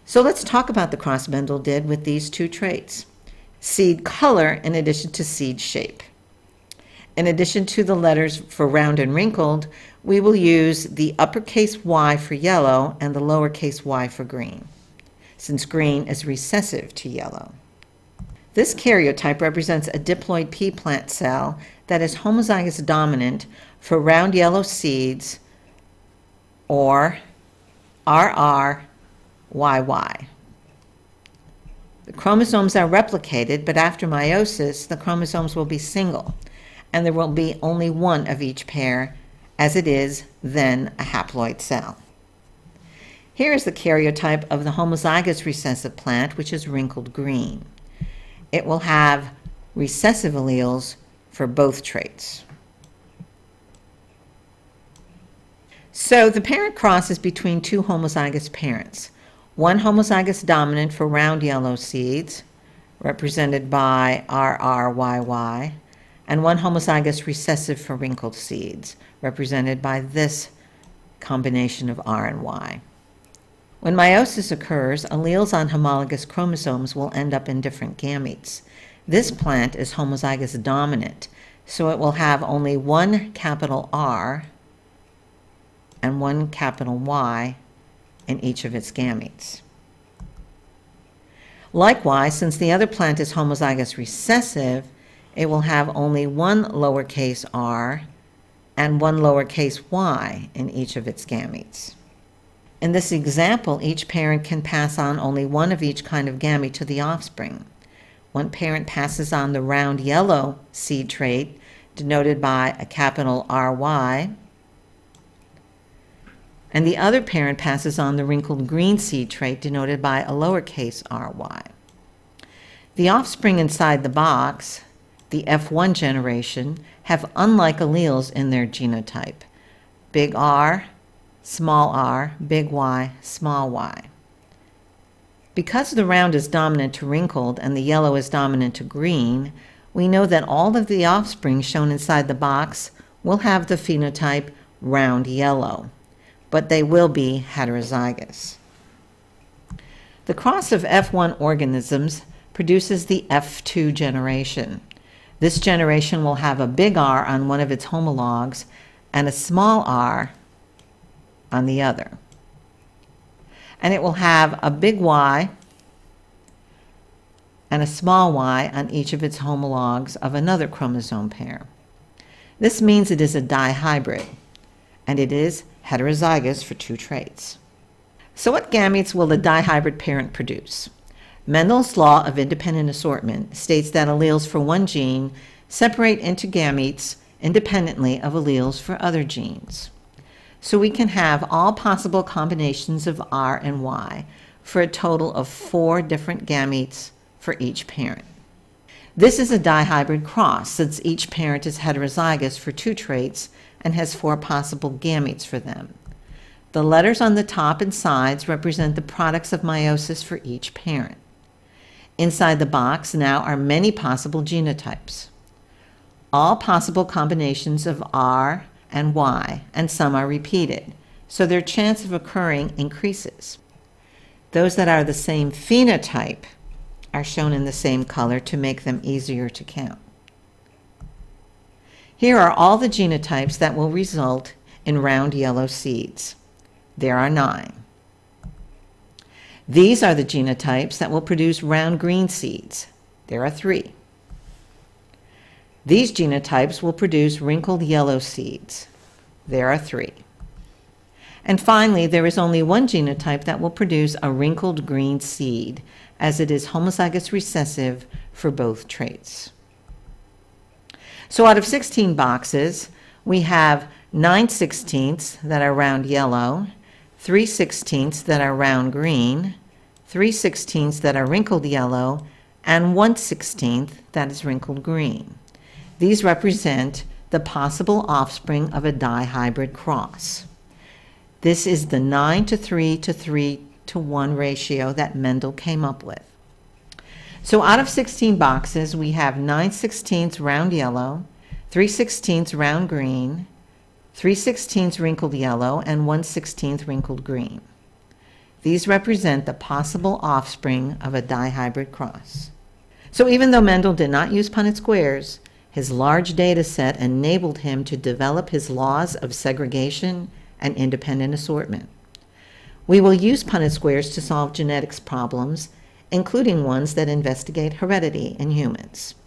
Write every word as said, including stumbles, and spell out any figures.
So let's talk about the cross Mendel did with these two traits. Seed color in addition to seed shape. In addition to the letters for round and wrinkled, we will use the uppercase Y for yellow and the lowercase y for green, since green is recessive to yellow. This karyotype represents a diploid pea plant cell that is homozygous dominant for round yellow seeds, or R R Y Y. The chromosomes are replicated, but after meiosis, the chromosomes will be single, and there will be only one of each pair, as it is then a haploid cell. Here is the karyotype of the homozygous recessive plant, which is wrinkled green. It will have recessive alleles for both traits. So the parent cross is between two homozygous parents. One homozygous dominant for round yellow seeds, represented by R R Y Y, and one homozygous recessive for wrinkled seeds, represented by this combination of R and Y. When meiosis occurs, alleles on homologous chromosomes will end up in different gametes. This plant is homozygous dominant, so it will have only one capital R and one capital Y in each of its gametes. Likewise, since the other plant is homozygous recessive, it will have only one lowercase r and one lowercase y in each of its gametes. In this example, each parent can pass on only one of each kind of gamete to the offspring. One parent passes on the round yellow seed trait, denoted by a capital R Y, and the other parent passes on the wrinkled green seed trait, denoted by a lowercase r y. The offspring inside the box, the F one generation, have unlike alleles in their genotype: big R, small r, big Y, small y. Because the round is dominant to wrinkled and the yellow is dominant to green, we know that all of the offspring shown inside the box will have the phenotype round yellow, but they will be heterozygous. The cross of F one organisms produces the F two generation. This generation will have a big R on one of its homologs and a small r on the other. And it will have a big Y and a small y on each of its homologs of another chromosome pair. This means it is a dihybrid, and it is heterozygous for two traits. So what gametes will the dihybrid parent produce? Mendel's law of independent assortment states that alleles for one gene separate into gametes independently of alleles for other genes. So we can have all possible combinations of R and Y for a total of four different gametes for each parent. This is a dihybrid cross, since each parent is heterozygous for two traits and has four possible gametes for them. The letters on the top and sides represent the products of meiosis for each parent. Inside the box now are many possible genotypes, all possible combinations of R and Y, and some are repeated, so their chance of occurring increases. Those that are the same phenotype are shown in the same color to make them easier to count. Here are all the genotypes that will result in round yellow seeds. There are nine. These are the genotypes that will produce round green seeds. There are three. These genotypes will produce wrinkled yellow seeds. There are three. And finally, there is only one genotype that will produce a wrinkled green seed, as it is homozygous recessive for both traits. So out of sixteen boxes, we have nine sixteenths that are round yellow, three sixteenths that are round green, three sixteenths that are wrinkled yellow, and one sixteenth that is wrinkled green. These represent the possible offspring of a dihybrid cross. This is the nine to three to three to one ratio that Mendel came up with. So out of sixteen boxes, we have nine sixteenths round yellow, three sixteenths round green, three sixteenths wrinkled yellow, and one sixteenth wrinkled green. These represent the possible offspring of a dihybrid cross. So even though Mendel did not use Punnett squares, his large data set enabled him to develop his laws of segregation and independent assortment. We will use Punnett squares to solve genetics problems, including ones that investigate heredity in humans.